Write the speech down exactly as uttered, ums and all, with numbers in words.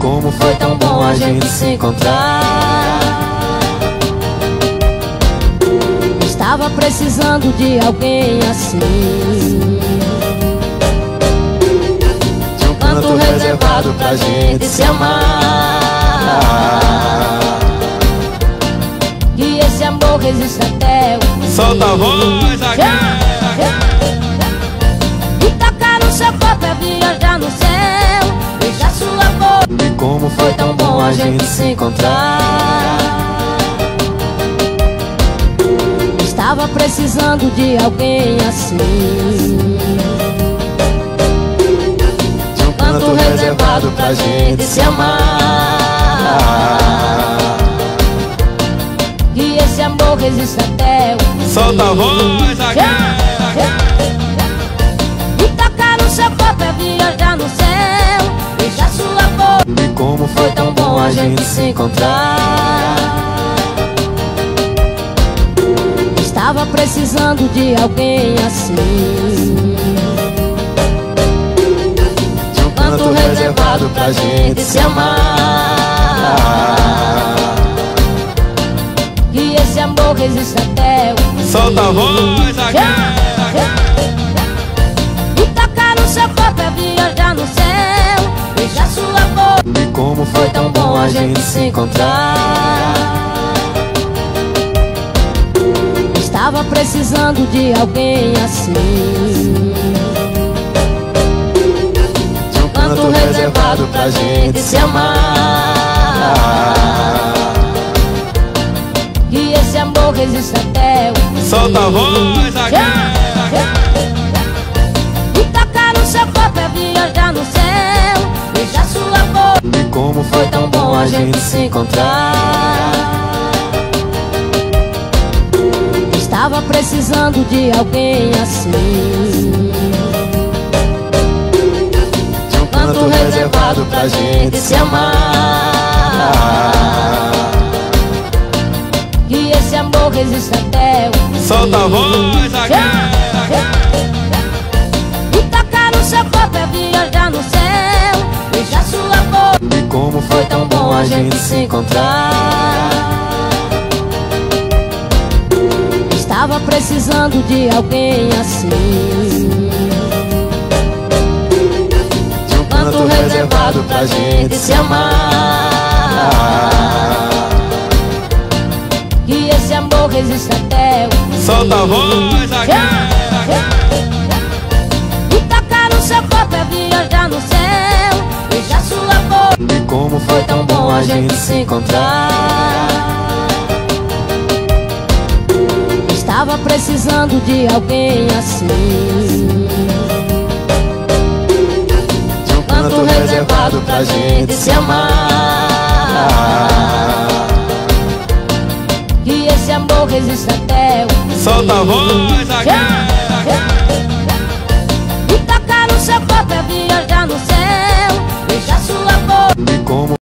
como foi tão bom a gente se encontrar. Estava precisando de alguém assim, De um canto reservado pra gente se amar. que esse amor resista até o fim. Solta a voz aqui. E tocar no seu corpo é viajar no céu, beijar sua boca. E como foi tão bom a gente se encontrar. Estava precisando de alguém assim, De um canto reservado pra gente se amar. que esse amor resista até o fim. Solta a voz aqui. E tocar no seu corpo é viajar no céu, beijar sua boca. E como foi tão bom a gente se encontrar. Estava precisando de alguém assim, De um canto reservado pra gente se amar. que esse amor resista até o fim. Solta a voz aqui. E tocar no seu corpo é viajar no céu, beijar sua boca. E como foi tão bom a gente se encontrar. Estava precisando de alguém assim, De um canto reservado pra gente se amar. que esse amor resista até o fim. Solta a voz aqui. E tocar no seu corpo é viajar no céu, beijar sua boca. E como foi tão bom a gente se encontrar. Estava precisando de alguém assim, De um canto reservado pra gente se amar. que esse amor resista até o fim. Solta a voz aqui. E tocar no seu corpo é viajar no céu, beijar sua boca. E como foi tão bom a gente se encontrar. Estava precisando de alguém assim, De um canto reservado pra gente se amar. que esse amor resista até o fim. Solta a voz aqui. E tocar no seu corpo é viajar no céu, beijar sua boca. E como foi tão bom a gente se encontrar. Estava precisando de alguém assim, De um canto reservado pra gente se amar. que esse amor resista até o fim. Solta a voz aqui. E tocar no seu corpo é viajar no céu, beijar sua boca. E como